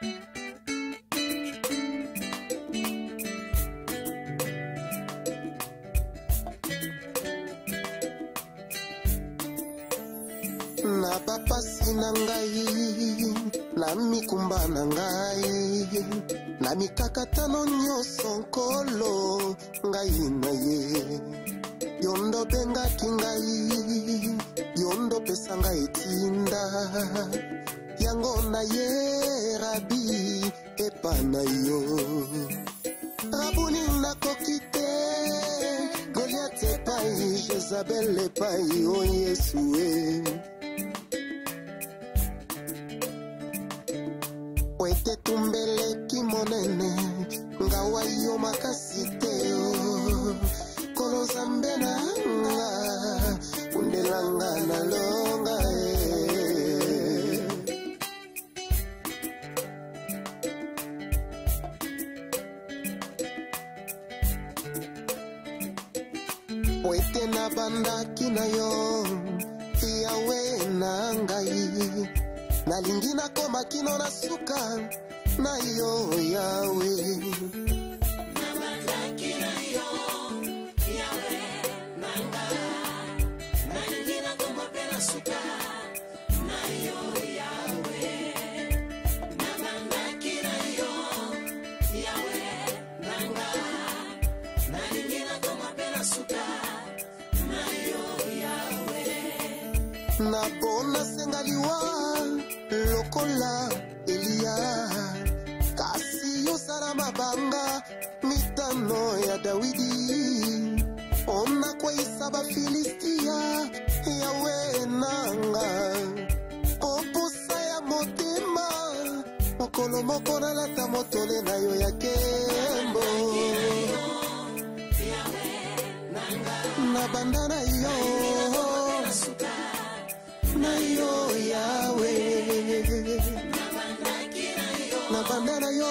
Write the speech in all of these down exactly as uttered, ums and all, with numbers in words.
Na papasi na ngai, na mikumba na ngai, na mikakatano nyoso nkolo ngai na ye. Yondo benga kingai, yondo pesa ngai tinda, yango na ye rabi epa na yo. Rabuni na kokite, Goliath epai, Jezabel epai, o Yesue. Wete tumbele kimonene, ngawa yo makasiteo. Kolo zambena nga, undelanga na longa e. Wete na banda kina yo, yawe na ngai. Na lingina koma kino na suka na yo yawe. Na banda kina yo yawe nanga. Na lingina koma pena suka na yo yawe. Na banda kina yo yawe nanga. Na lingina koma pena suka na yo yawe. Na bona sengaliwa lokola Elia, kasi yo sara mabanga mitano ya Dawidi. Ona kwa isaba Filistia yawe nanga. Oposa ya motema mokolo moko na lata motole na yo ya kembo. Na bandana yo na yo yawe. Na bandana yo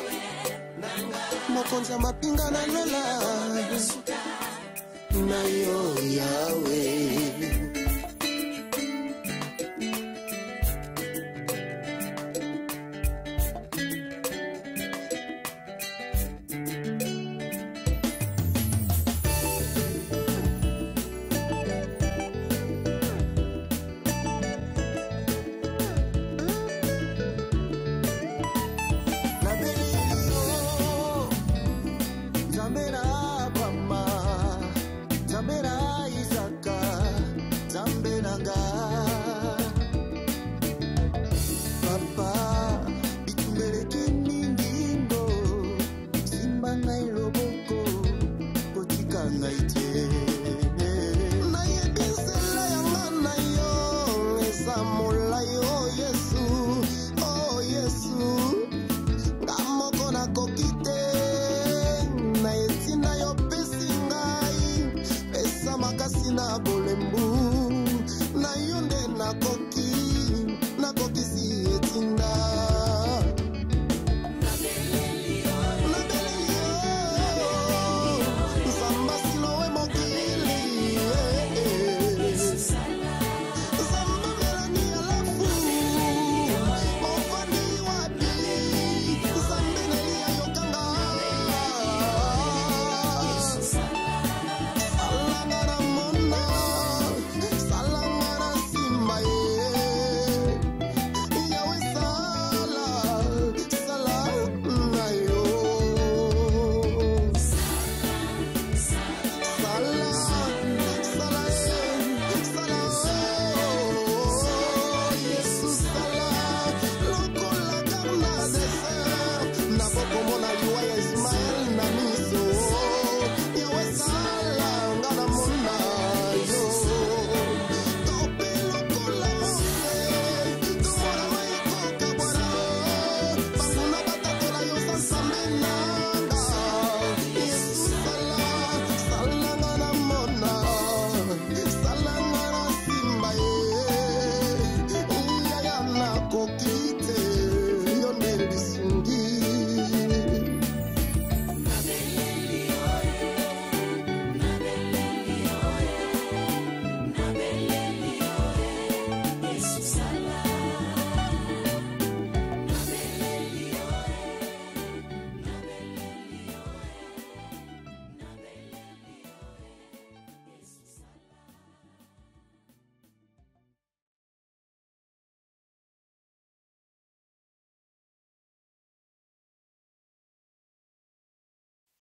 mokonza mapinga na lola na yo yawe.